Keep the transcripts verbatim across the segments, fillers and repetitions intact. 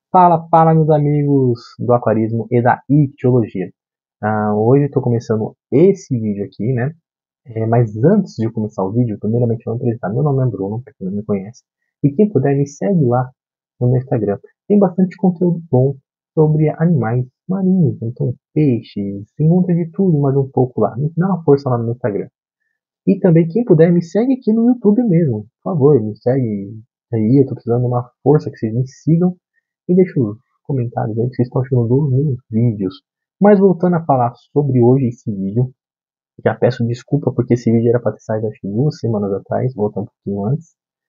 Fala, fala, meus amigos do aquarismo e da ictiologia. Ah, hoje estou começando esse vídeo aqui, né? É, mas antes de começar o vídeo, primeiramente eu vou apresentar. Meu nome é Bruno, para quem não me conhece. E quem puder, me segue lá no meu Instagram. Tem bastante conteúdo bom sobre animais marinhos, então peixes, se encontra de tudo, mais um pouco lá. Me dá uma força lá no meu Instagram. E também, quem puder, me segue aqui no YouTube mesmo. Por favor, me segue aí. Eu tô precisando de uma força que vocês me sigam. E deixa os comentários aí que vocês estão achando dos meus vídeos. Mas voltando a falar sobre hoje esse vídeo, já peço desculpa porque esse vídeo era para ter saído acho que duas semanas atrás, voltando um pouquinho antes.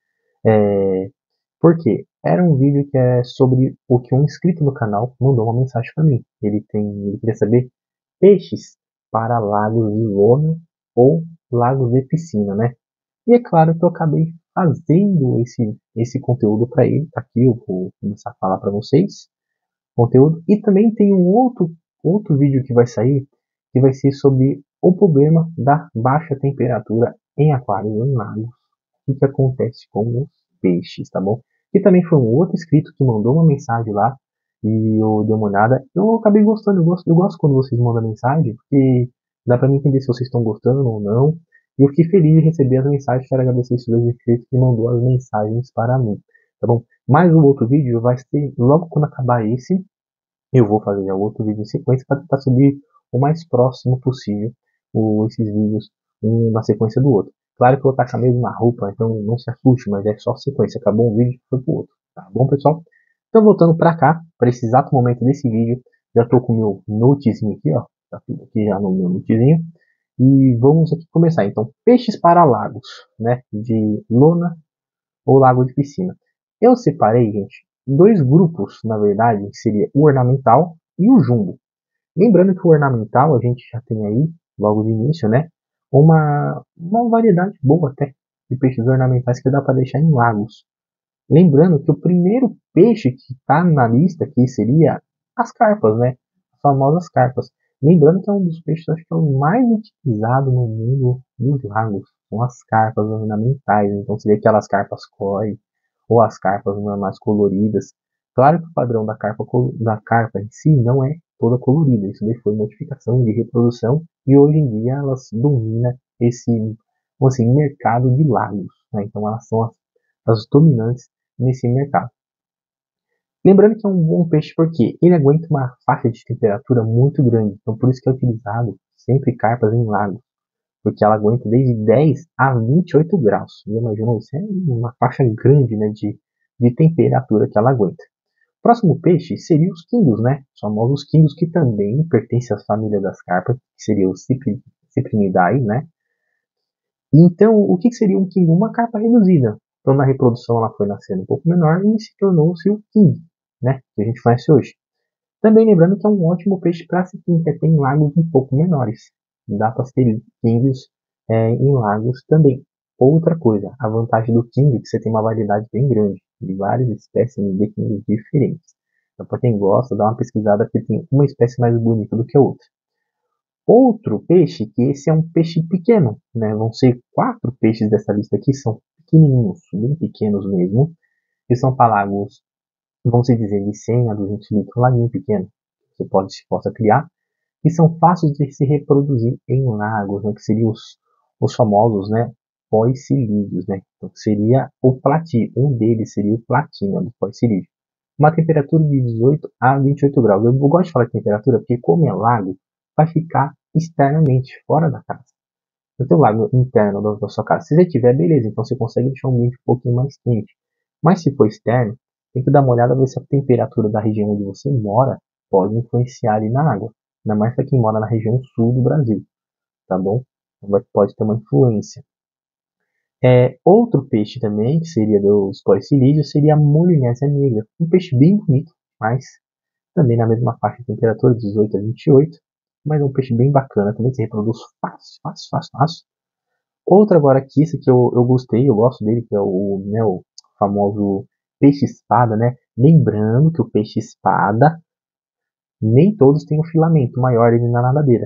É, porque era um vídeo que é sobre o que um inscrito no canal mandou uma mensagem para mim. Ele tem, ele queria saber peixes para lagos de lona ou lagos de piscina, né? E é claro que eu acabei fazendo esse, esse conteúdo para ele. Tá aqui, eu vou começar a falar para vocês. Conteúdo. E também tem um outro, outro vídeo que vai sair, que vai ser sobre o problema da baixa temperatura em aquários, em lagos. O que acontece com os peixes, tá bom? E também foi um outro inscrito que mandou uma mensagem lá e eu dei uma olhada. Eu acabei gostando, eu gosto, eu gosto quando vocês mandam mensagem, porque dá pra mim entender se vocês estão gostando ou não. E eu fiquei feliz de receber as mensagens, quero agradecer esses dois inscritos que mandou as mensagens para mim, tá bom? Mais um outro vídeo vai ser logo quando acabar esse, eu vou fazer já outro vídeo em sequência para tentar subir o mais próximo possível o, esses vídeos um na sequência do outro. Claro que eu vou estar com a mesma roupa, então não se assuste, mas é só sequência. Acabou um vídeo e foi pro outro. Tá bom, pessoal? Então, voltando para cá, para esse exato momento desse vídeo, já estou com o meu notezinho aqui, ó. Tá tudo aqui já no meu notezinho. E vamos aqui começar. Então, peixes para lagos, né? De lona ou lago de piscina. Eu separei, gente, dois grupos, na verdade, que seria o ornamental e o jumbo. Lembrando que o ornamental a gente já tem aí, logo de início, né, uma, uma variedade boa até de peixes ornamentais que dá para deixar em lagos. Lembrando que o primeiro peixe que está na lista aqui seria as carpas, né? As famosas carpas. Lembrando que é um dos peixes acho que é o mais utilizado no mundo dos lagos. São as carpas ornamentais. Então seria aquelas carpas koi ou as carpas mais coloridas. Claro que o padrão da carpa, da carpa em si não é toda colorida. Isso daí foi modificação de reprodução e hoje em dia elas dominam esse assim, mercado de lagos. Né? Então elas são as, as dominantes nesse mercado. Lembrando que é um bom peixe porque ele aguenta uma faixa de temperatura muito grande, então por isso que é utilizado sempre carpas em lagos, porque ela aguenta desde dez a vinte e oito graus. E imagina, isso é uma faixa grande, né, de, de temperatura que ela aguenta. O próximo peixe seria os quindos, né? Os famosos quindos que também pertencem à família das carpas, que seria os Cyprinidae, né? Então, o que seria um king? Uma carpa reduzida. Então, na reprodução, ela foi nascendo um pouco menor e se tornou-se o king, né? Que a gente conhece hoje. Também lembrando que é um ótimo peixe para se ter em lagos um pouco menores. Dá para ter kings é, em lagos também. Outra coisa, a vantagem do king é que você tem uma variedade bem grande de várias espécies de kings diferentes. Então, para quem gosta, dá uma pesquisada porque tem uma espécie mais bonita do que a outra. Outro peixe, que esse é um peixe pequeno, né? Vão ser quatro peixes dessa lista aqui, são pequenininhos, bem pequenos mesmo, que são palagos, vamos dizer, de cem a duzentos litros, um laguinho pequeno, você pode, possa criar, e são fáceis de se reproduzir em lagos, né? Que seriam os, os famosos, né? Poecilídeos, né? Então, seria o platino, um deles seria o platina do poecilídeo. Uma temperatura de dezoito a vinte e oito graus. Eu gosto de falar de temperatura porque, como é lago, vai ficar externamente, fora da casa. No teu lago interno da, da sua casa. Se você tiver, beleza, então você consegue deixar o ambiente um pouquinho mais quente. Mas se for externo, tem que dar uma olhada ver se a temperatura da região onde você mora pode influenciar ali na água. Ainda mais para quem mora na região sul do Brasil, tá bom? Então, pode ter uma influência. É, outro peixe também, que seria dos poecilídeos, seria a Molinésia negra. Um peixe bem bonito, mas também na mesma faixa de temperatura, dezoito a vinte e oito. Mas é um peixe bem bacana, também se reproduz fácil, fácil, fácil, fácil. Outro agora aqui, esse que eu, eu gostei, eu gosto dele, que é o, né, o famoso peixe-espada, né? Lembrando que o peixe-espada, nem todos têm um filamento maior ali na nadadeira.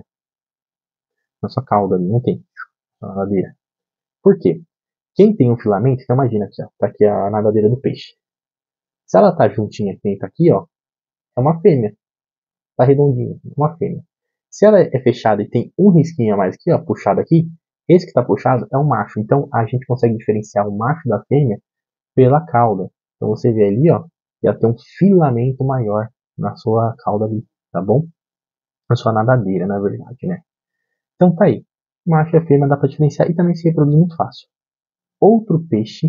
Na sua cauda ali, não tem na nadadeira. Por quê? Quem tem um filamento, então imagina aqui, ó, tá aqui a nadadeira do peixe. Se ela tá juntinha que nem tá aqui, ó, é uma fêmea. Tá redondinha, uma fêmea. Se ela é fechada e tem um risquinho a mais aqui, ó, puxado aqui, esse que tá puxado é um macho. Então a gente consegue diferenciar o macho da fêmea pela cauda. Então você vê ali, ó, que ela tem um filamento maior na sua cauda ali, tá bom? Na sua nadadeira, na verdade, né? Então tá aí. Macho e fêmea dá pra diferenciar e também se reproduz muito fácil. Outro peixe,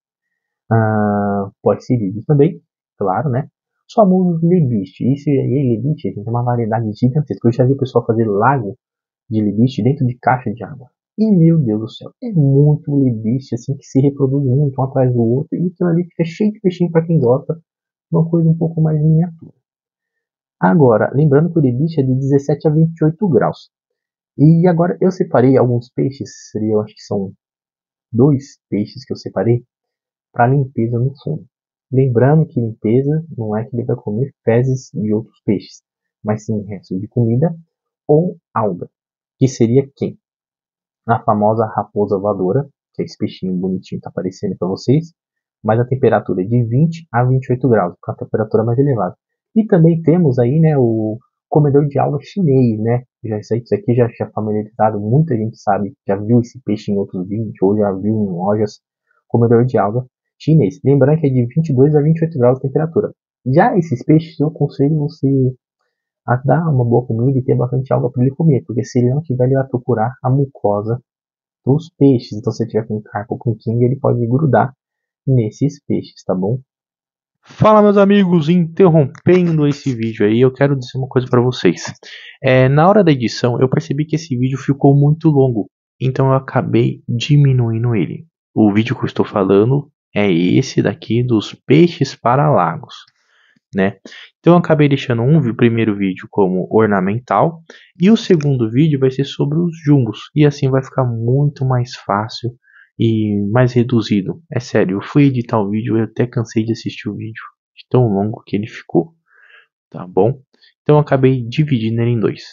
ah, pode ser vídeo também, claro, né? Os famosos lebiche. Isso aí, lebiche, gente, é uma variedade gigantesca. Eu já vi o pessoal fazer lago de lebiche dentro de caixa de água. E meu Deus do céu, é muito lebiche assim que se reproduz muito um atrás do outro e aquilo ali fica cheio de peixinho para quem gosta, uma coisa um pouco mais miniatura. Agora, lembrando que o lebiche é de dezessete a vinte e oito graus. E agora eu separei alguns peixes, seria, eu acho que são dois peixes que eu separei para limpeza no fundo. Lembrando que limpeza não é que ele vai comer fezes de outros peixes, mas sim restos de comida ou alga, que seria quem? A famosa raposa voadora, que é esse peixinho bonitinho que está aparecendo para vocês, mas a temperatura é de vinte a vinte e oito graus, com a temperatura mais elevada. E também temos aí, né, o comedor de alga chinês, né? Já isso, isso aqui já é familiarizado, muita gente sabe, já viu esse peixe em outros vídeos, ou já viu em lojas, comedor de alga chinês. Lembrando que é de vinte e dois a vinte e oito graus de temperatura. Já esses peixes eu aconselho você a dar uma boa comida e ter bastante alga para ele comer, porque se ele não tiver, ele vai procurar a mucosa dos peixes. Então, se tiver com carpo ou com king, ele pode grudar nesses peixes, tá bom? Fala, meus amigos, interrompendo esse vídeo aí, eu quero dizer uma coisa para vocês. É, na hora da edição, eu percebi que esse vídeo ficou muito longo, então eu acabei diminuindo ele. O vídeo que eu estou falando é esse daqui dos peixes para lagos, né? Então eu acabei deixando um o primeiro vídeo como ornamental e o segundo vídeo vai ser sobre os jumbos e assim vai ficar muito mais fácil e mais reduzido. É sério, eu fui editar o vídeo e eu até cansei de assistir o vídeo de tão longo que ele ficou, tá bom? Então eu acabei dividindo ele em dois.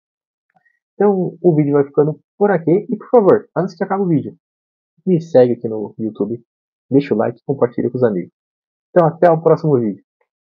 Então o vídeo vai ficando por aqui e por favor, antes que acabe o vídeo, me segue aqui no YouTube, deixa o like e compartilha com os amigos. Então até o próximo vídeo.